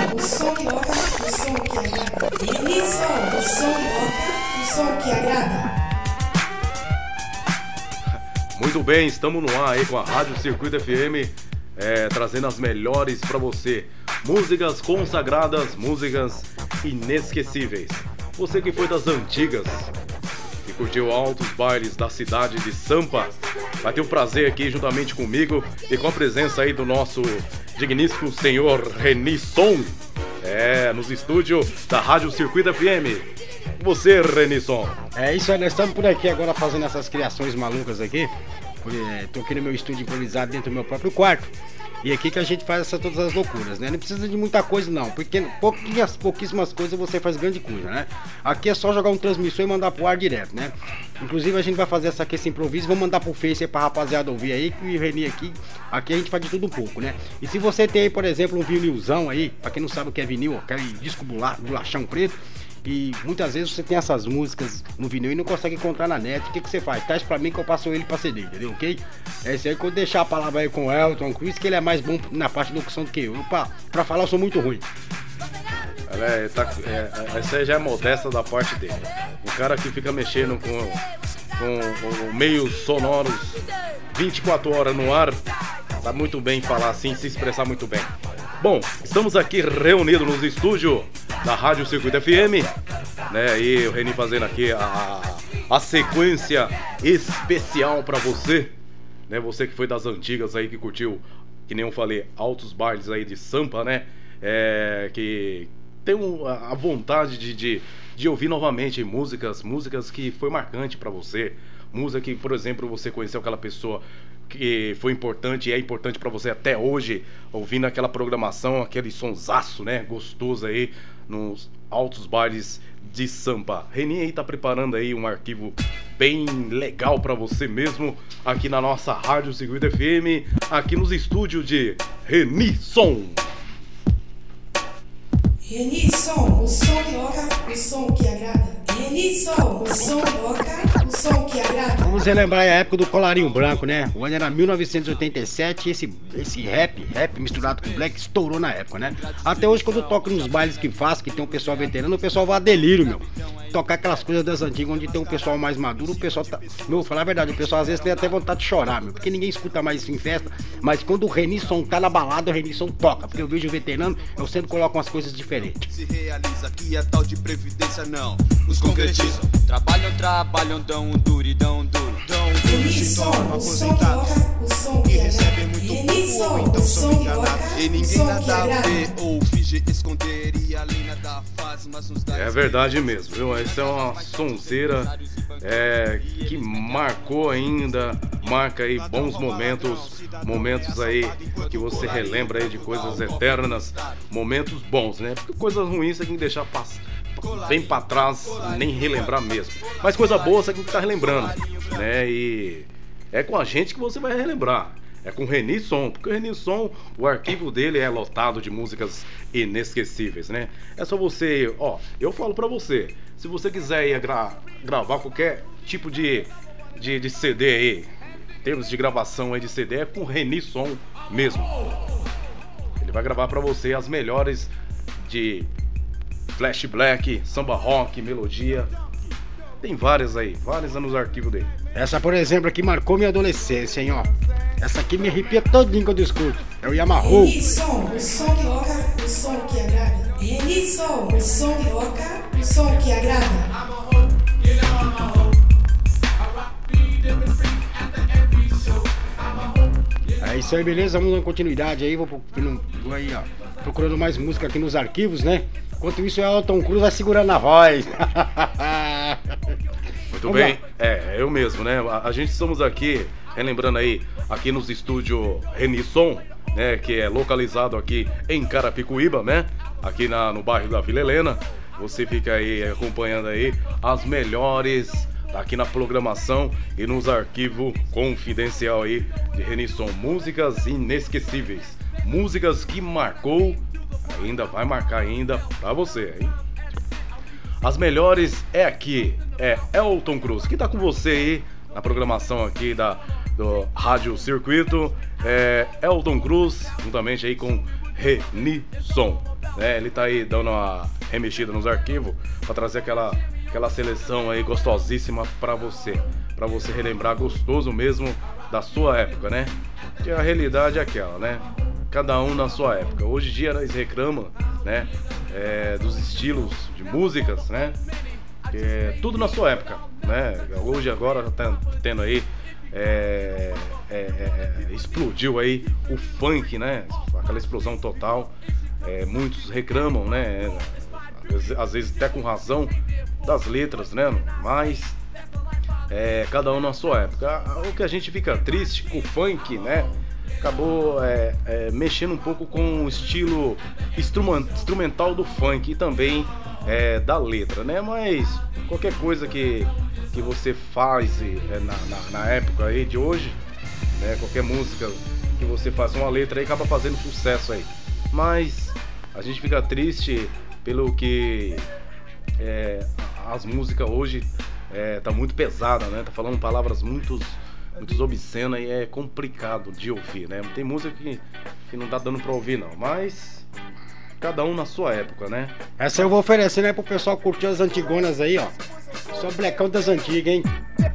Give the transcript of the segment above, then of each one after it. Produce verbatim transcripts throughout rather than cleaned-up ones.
o som que toca, o som que agrada. Renisson, o som que toca, o som que agrada. Muito bem, estamos no ar aí com a Rádio Circuito F M, é, trazendo as melhores pra você. Músicas consagradas, músicas inesquecíveis. Você que foi das antigas, que curtiu altos bailes da cidade de Sampa, vai ter o prazer aqui juntamente comigo e com a presença aí do nosso digníssimo senhor Renisson, é, nos estúdios da Rádio Circuito F M. Você, Renisson. É isso aí, nós estamos por aqui agora fazendo essas criações malucas aqui. Estou aqui no meu estúdio improvisado dentro do meu próprio quarto. E aqui que a gente faz essa, todas as loucuras, né? Não precisa de muita coisa não, porque pouquinhas, pouquíssimas coisas você faz grande coisa, né? Aqui é só jogar um transmissor e mandar pro ar direto, né? Inclusive a gente vai fazer essa aqui, esse improviso, vamos mandar pro Face aí pra rapaziada ouvir aí, que o Reni aqui, aqui a gente faz de tudo um pouco, né? E se você tem aí, por exemplo, um vinilzão aí, pra quem não sabe o que é vinil, aquele disco bolachão preto, e muitas vezes você tem essas músicas no vinil e não consegue encontrar na net. O que, que você faz? Traz pra mim que eu passo ele pra C D, entendeu? Ok? É isso aí, quando deixar a palavra aí com o Elton Cruz, que ele é mais bom na parte da locução do que eu. eu pra, pra falar eu sou muito ruim. É, tá, é, essa aí já é modesta da parte dele. O cara que fica mexendo com, com, com meios sonoros vinte e quatro horas no ar, sabe muito bem falar assim, se expressar muito bem. Bom, estamos aqui reunidos nos estúdios da Rádio Circuito F M, né? E o Reni fazendo aqui a, a sequência especial pra você, né? Você que foi das antigas aí, que curtiu, que nem eu falei, altos bailes aí de Sampa, né? É, que tem um, a vontade de, de, de ouvir novamente músicas, músicas que foi marcante pra você, música que, por exemplo, você conheceu aquela pessoa que foi importante e é importante pra você até hoje, ouvindo aquela programação, aquele sonsaço, né, gostoso aí nos altos bailes de Sampa. Reni aí tá preparando aí um arquivo bem legal pra você mesmo, aqui na nossa Rádio Circuito F M, aqui nos estúdios de Renisson. Renisson, o som que toca, o som que agrada. Renisson, o som que toca, o som que agrada. Vamos relembrar a época do colarinho branco, né? O ano era mil novecentos e oitenta e sete e esse, esse rap, rap misturado com black estourou na época, né? Até hoje quando eu toco nos bailes que faço, que tem um pessoal veterano, o pessoal vai a delírio, meu. Tocar aquelas coisas das antigas, onde tem um pessoal mais maduro, o pessoal tá... Meu, vou falar a verdade, o pessoal às vezes tem até vontade de chorar, meu. Porque ninguém escuta mais isso em festa, mas quando o Renisson tá na balada, o Renisson toca. Porque eu vejo o veterano, eu sempre coloco umas coisas diferentes. Se realiza que a tal de previdência não os concretizam. Trabalham, trabalham, dão um duro e dão um duro. Dão um duro, se tornam aposentados. E recebem muito pouco ou então são enganados. E ninguém nada a ver ou finge esconder e além nada faz, mas nos dá. É verdade mesmo, viu? Essa é uma sonzeira é, que marcou ainda, marca aí bons momentos, momentos aí que você relembra aí de coisas eternas, momentos bons, né? Porque coisas ruins você tem que deixar passar bem pra trás, nem relembrar mesmo. Mas coisa boa você tem que estar relembrando, né? E é com a gente que você vai relembrar. É com o Renisson, porque o Renisson, o arquivo dele é lotado de músicas inesquecíveis, né? É só você, ó, eu falo pra você, se você quiser ir gra gravar qualquer tipo de, de, de C D aí, em termos de gravação aí de C D, é com o Renisson mesmo. Ele vai gravar pra você as melhores de Flash Black, Samba Rock, Melodia. Tem várias aí, várias nos arquivos dele. Essa, por exemplo, aqui marcou minha adolescência, hein, ó. Essa aqui me arrepia todinho quando eu escuto. É o Yamaha. Renisson, o som que toca, o som que agrada. Renisson, o som que toca, o som que agrada. É isso aí, beleza? Vamos dar continuidade aí. Vou, vou aí, ó, procurando mais música aqui nos arquivos, né? Enquanto isso, o Elton Cruz vai segurando a voz. Muito Vamos bem, lá. é, eu mesmo, né? A, a gente estamos aqui, relembrando aí, aqui nos estúdios Renisson, né? Que é localizado aqui em Carapicuíba, né? Aqui na, no bairro da Vila Helena. Você fica aí acompanhando aí as melhores aqui na programação e nos arquivos confidencial aí de Renisson. Músicas inesquecíveis, músicas que marcou, ainda vai marcar ainda pra você, hein? As melhores é aqui, é Elton Cruz, que tá com você aí na programação aqui da, do Rádio Circuito. é Elton Cruz, juntamente aí com Renisson. É, ele tá aí dando uma remexida nos arquivos para trazer aquela, aquela seleção aí gostosíssima para você, para você relembrar gostoso mesmo da sua época, né? Que a realidade é aquela, né? Cada um na sua época. Hoje em dia nós reclamamos, né? É, dos estilos de músicas, né? Que é tudo na sua época, né? Hoje agora tá tendo aí é, é, é, explodiu aí o funk, né? Aquela explosão total. É, muitos reclamam, né? Às vezes até com razão das letras, né? Mas é, cada um na sua época. O que a gente fica triste com o funk, né? Acabou é, é, mexendo um pouco com o estilo instrumental do funk e também é, da letra, né? Mas qualquer coisa que, que você faz é, na, na, na época aí de hoje, né? Qualquer música que você faz uma letra aí acaba fazendo sucesso aí. Mas a gente fica triste pelo que é, as músicas hoje é, tá muito pesada, né? Tá falando palavras muito, muito obscenas e é complicado de ouvir, né? Tem música que, que não tá dando pra ouvir não, mas cada um na sua época, né? Essa eu vou oferecer, né, pro pessoal curtir as antigonas aí, ó. Só blecão das antigas, hein?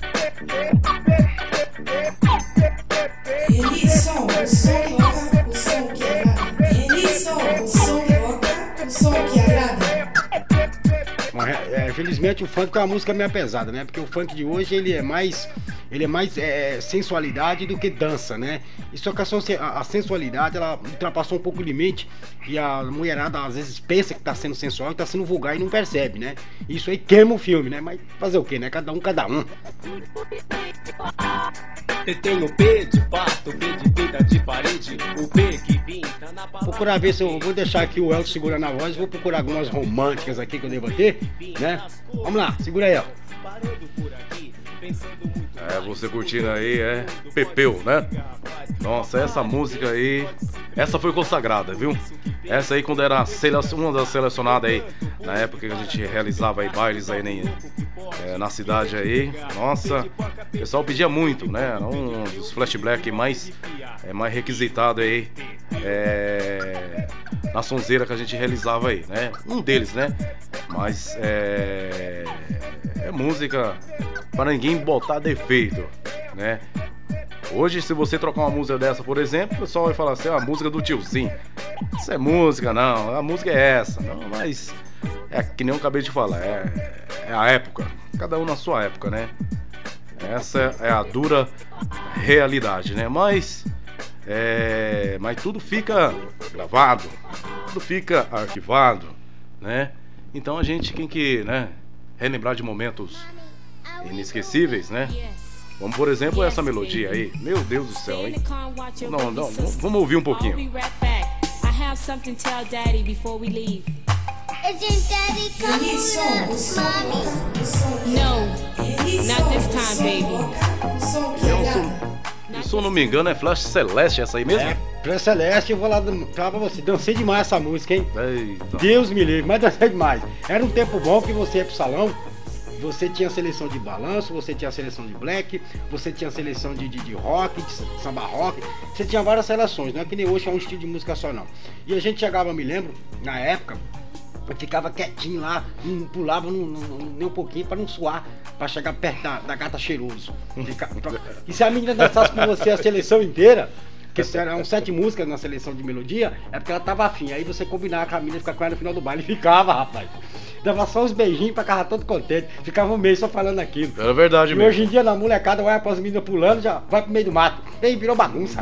Renisson, o som que toca, o som que agrada. Renisson, o som que toca, o som que agrada. Bom, é, é, felizmente o funk é uma música meio pesada, né? Porque o funk de hoje ele é mais, ele é mais é, sensualidade do que dança, né? E só que a, a sensualidade ela ultrapassou um pouco o limite e a mulherada às vezes pensa que tá sendo sensual e tá sendo vulgar e não percebe, né? Isso aí queima o filme, né? Mas fazer o quê, né? Cada um, cada um. Tem o P de pato, P de pinta de parede, o P que pinta na parede. Procurar ver se eu vou deixar aqui o Elton segurando a voz. Vou procurar algumas românticas aqui que eu devo ter, né? Vamos lá, segura aí, ó. É, você curtindo aí, é Pepeu, né? Nossa, essa música aí, essa foi consagrada, viu? Essa aí quando era uma das selecionadas aí, na época que a gente realizava aí bailes aí nem, é, na cidade aí. Nossa, o pessoal pedia muito, né? Era um dos flashback mais, é, mais requisitado aí, é, na sonzeira que a gente realizava aí, né? Um deles, né? Mas é, é música para ninguém botar defeito, né? Hoje, se você trocar uma música dessa, por exemplo, o pessoal vai falar assim, é a música do tiozinho. Isso é música, não, a música é essa. Não, mas é que nem eu acabei de falar, é, é a época. Cada um na sua época, né? Essa é a dura realidade, né? Mas, é, mas tudo fica gravado, tudo fica arquivado, né? Então a gente tem que, né, relembrar de momentos inesquecíveis, né? Como por exemplo essa melodia aí. Meu Deus do céu, hein? Não, não, não, vamos ouvir um pouquinho. Renisson, o som que toca, o som que agrada. Renisson, not this o time, som que baby. toca, o som que Eu agrada. Se eu não me engano é Flash Celeste essa aí mesmo? É, pra Celeste, eu vou lá falar pra você. Dancei demais essa música, hein? Eita. Deus me livre, mas dancei demais. Era um tempo bom que você ia pro salão. Você tinha seleção de balanço, você tinha seleção de black, você tinha seleção de, de, de rock, de samba rock, você tinha várias seleções, não é que nem hoje é um estilo de música só não. E a gente chegava, me lembro, na época, eu ficava quietinho lá, não pulava não, não, não, nem um pouquinho pra não suar, pra chegar perto da, da gata cheiroso. Fica, pra... E se a menina dançasse com você a seleção inteira, que eram sete músicas na seleção de melodia, é porque ela tava afim, aí você combinava com a menina, ficar com ela no final do baile, e ficava, rapaz. Dava só uns beijinhos pra ficar todo contente. Ficava um mês só falando aquilo. Era verdade e mesmo. hoje em dia na molecada vai após as meninas pulando, já vai pro meio do mato. E aí virou bagunça.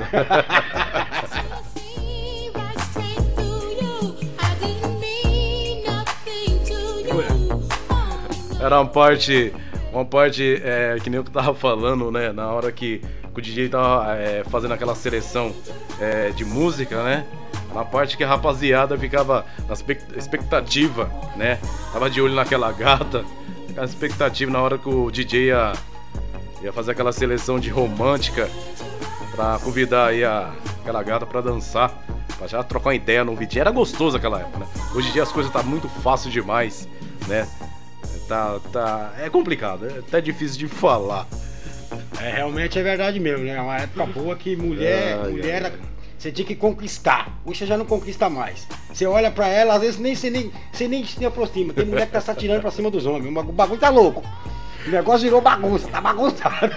Era uma parte, uma parte é, que nem eu que tava falando, né? Na hora que, que o D J tava é, fazendo aquela seleção é, de música, né? Na parte que a rapaziada ficava na expectativa, né? Tava de olho naquela gata, aquela expectativa na hora que o D J ia, ia fazer aquela seleção de romântica pra convidar aí a, aquela gata pra dançar, pra já trocar uma ideia no vídeo. Era gostoso aquela época, né? Hoje em dia as coisas tá muito fácil demais, né? Tá, tá, é complicado, é até difícil de falar. É, realmente é verdade mesmo, né? É uma época boa que mulher, Ai, mulher ai, era- ai. você tinha que conquistar. Hoje você já não conquista mais. Você olha pra ela, às vezes nem, você, nem, você nem se aproxima. Tem mulher que tá se atirando pra cima dos homens. O bagulho tá louco. O negócio virou bagunça, tá bagunçado.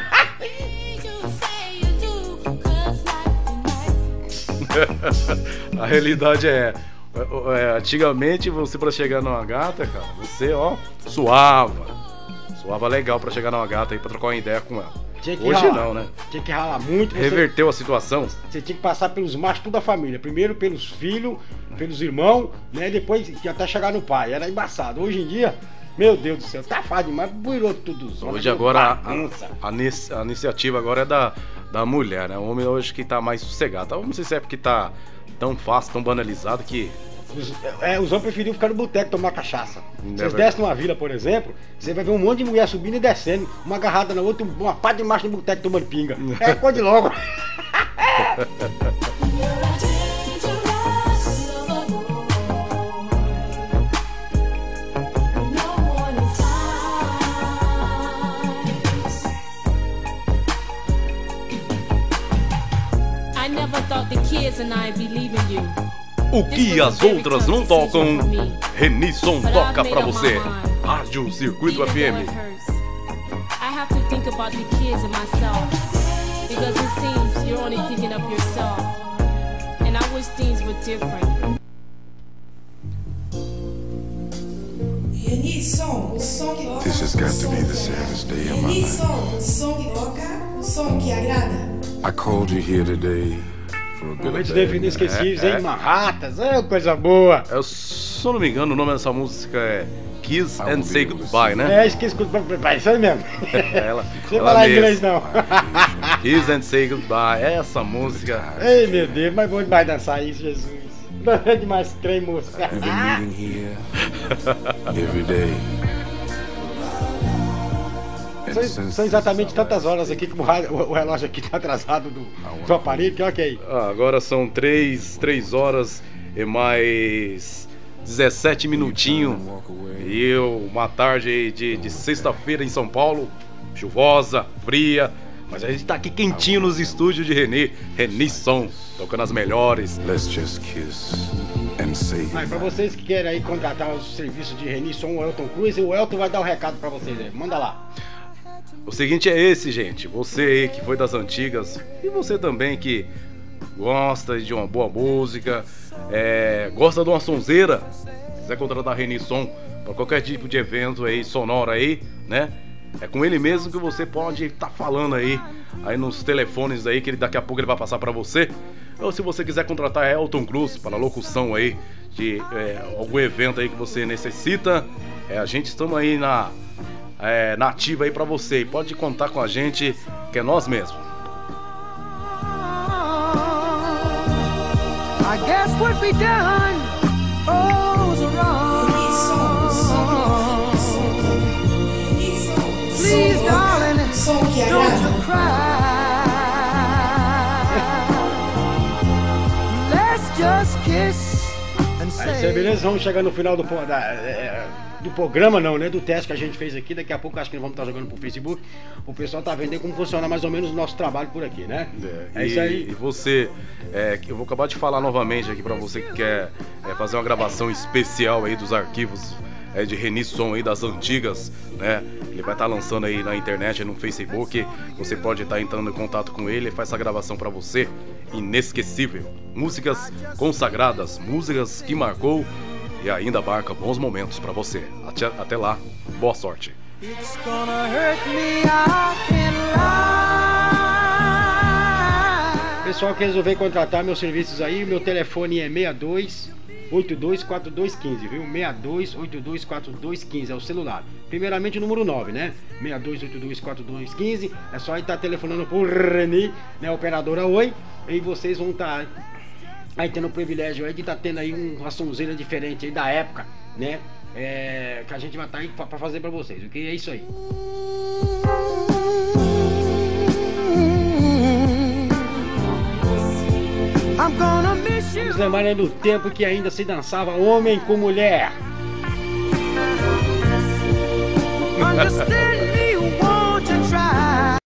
A realidade é, é, é, antigamente você pra chegar numa gata, cara, você ó, suava. Suava legal pra chegar numa gata aí pra trocar uma ideia com ela. Tinha que Hoje ralar. não, né? Tinha que ralar muito. Você, Reverteu a situação. você tinha que passar pelos machos, toda a família. Primeiro pelos filhos, pelos irmãos, né? Depois que até chegar no pai. Era embaçado. Hoje em dia, meu Deus do céu, tá fácil demais, virou tudo zona. Hoje virou agora a, bagunça. a, a inici- a iniciativa agora é da, da mulher, né? O homem hoje que tá mais sossegado. Eu não sei se é porque tá tão fácil, tão banalizado que. Os, é, os homens preferiam ficar no boteco tomar cachaça. É Vocês verdade. descem numa vila, por exemplo, você vai ver um monte de mulher subindo e descendo, uma agarrada na outra, uma pá de macho no boteco tomando pinga. É, pode logo. I never thought the kids and I'd be leaving you. O que as outras não tocam, Renisson toca pra você. Rádio Circuito F M. I have to think about the kids and myself. Because it seems you're only thinking of yourself. And I wish things were different. Renisson, o som que toca. This has got to be the saddest day of my life. Renisson, o som que toca, o som que agrada. I called you here today for a bit of Momentos bad de news. inesquecíveis, É, hein? é. Marratas, é coisa boa. Eu, se eu não me engano, o nome dessa música é Kiss I will and be Say able to Goodbye, see. né? É, esqueci, é isso aí mesmo. Ela, Sem ela falar mesma. inglês não. Kiss and Say Goodbye. Essa música. Ei, meu Deus, mas bom demais dançar isso, Jesus. É demais trem, moço. We've been meeting here every day. And São, since são exatamente this is our tantas last horas aqui que o ra- o o relógio aqui tá atrasado do, do aparelho, que ok. Ah, agora são três, três horas e mais dezessete minutinhos. walk away. E eu, uma tarde aí de, de sexta-feira em São Paulo, chuvosa, fria, mas a gente tá aqui quentinho nos estúdios de Renê, Renisson, tocando as melhores. Let's just kiss and say Mas pra goodbye. vocês que querem aí contratar os serviços de Renisson ou Elton Cruz, o Elton vai dar o recado pra vocês aí. Manda lá. O seguinte é esse, gente, você aí que foi das antigas e você também que gosta de uma boa música, é, gosta de uma sonzeira, quiser contratar Renisson para qualquer tipo de evento aí sonoro aí, né? É com ele mesmo que você pode estar falando aí, aí nos telefones aí que ele, daqui a pouco ele vai passar para você. Ou se você quiser contratar Elton Cruz para locução aí de é, algum evento aí que você necessita, é, a gente estamos aí na é, na ativa aí para você. E pode contar com a gente, que é nós mesmos. I guess what we done goes wrong. Renisson, o som que toca, o som que agrada. Renisson, o som Please, que toca, darling, o som que don't agrada. you cry. Let's just kiss and Aí, say. cê, beleza? Vamos chegar no final do, po- da, é, do programa, não, né? Do teste que a gente fez aqui. Daqui a pouco acho que nós vamos estar jogando pro Facebook. O pessoal tá vendo aí como funciona mais ou menos o nosso trabalho por aqui, né? É, e, isso aí. E você, é, que eu vou acabar de falar novamente aqui pra você que quer é, fazer uma gravação especial aí dos arquivos é, de Renisson aí das antigas, né? Ele vai estar lançando aí na internet, no Facebook. Você pode estar entrando em contato com ele e faz essa gravação pra você, inesquecível. Músicas consagradas, músicas que marcou e ainda marca bons momentos pra você. Até, até lá, boa sorte. It's gonna hurt me, I can't lie. Pessoal que resolver contratar meus serviços aí, meu telefone é seis dois oito dois quatro dois um cinco, viu? seis dois oito dois quatro dois um cinco é o celular. Primeiramente o número nove, né? seis dois oito dois quatro dois um cinco. É só estar telefonando pro Reni, né? Operadora Oi. E vocês vão estar aí tendo o privilégio aí de estar tendo aí uma sonzeira diferente aí da época, né? É, que a gente vai estar aí pra, pra fazer pra vocês, ok? É isso aí. I'm gonna miss you. Vamos lembrar aí do tempo que ainda se dançava homem com mulher. Understand